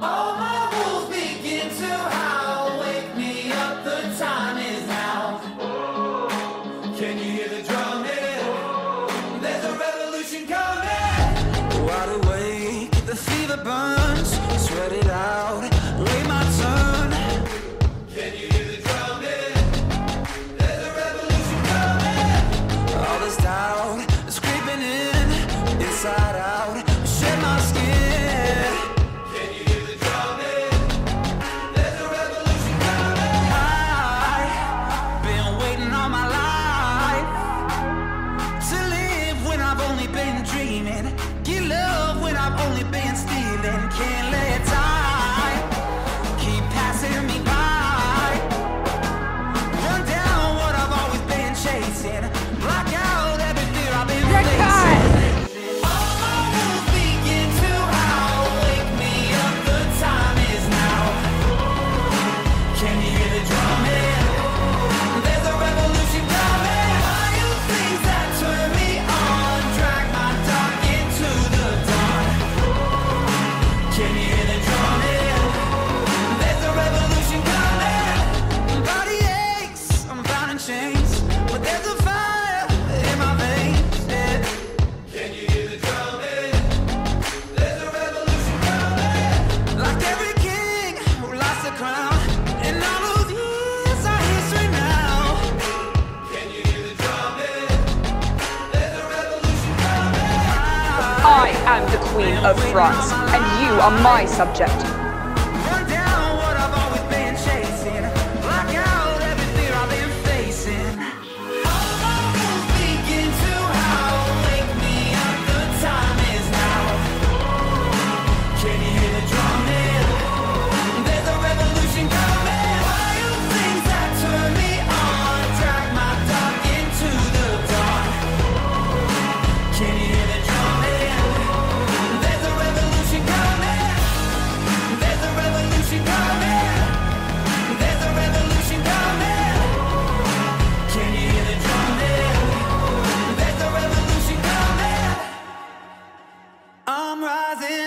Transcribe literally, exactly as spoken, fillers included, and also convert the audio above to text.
All my wolves begin to howl. Wake me up, the time is now. Can you hear the drumming? There's a revolution coming. Wide awake, the fever burns. Sweat it out, wait my turn. Can you hear the drumming? There's a revolution coming. All this doubt is creeping in, inside out, shed my skin. Can you hear the drumming? There's a revolution coming. I've been waiting all my life to live when I've only been dreaming. Get love when I've only been stealing. Can't let time keep passing me by. Run down what I've always been chasing. Block out every fear I've been facing. All my wolves begin to howl. Wake me up, the time is now. Can you hear the drumming? There's a revolution coming. Wild things that turn me on, drag my dark into the dawn. Can you hear the drumming? There's a revolution coming. Body aches, I'm bound in chains, but there's a fire in my veins. Yeah. Can you hear the drumming? There's a revolution coming. Like every king who lost the crown, and all those years are history now. Can you hear the drumming? There's a revolution coming. I am the Queen of France, and you are my subject. Run down what I've always been chasing. Block out every fear I've been facing. All my wolves begin to howl. Wake me up, the time is now. Can you hear the drumming? There's a revolution coming. Wild things that turn me on, drag my dark into the dawn. Can you hear the drumming? There's a revolution coming. There's a revolution coming. There's a revolution coming. Can you hear the drumming? There's a revolution coming. I'm rising.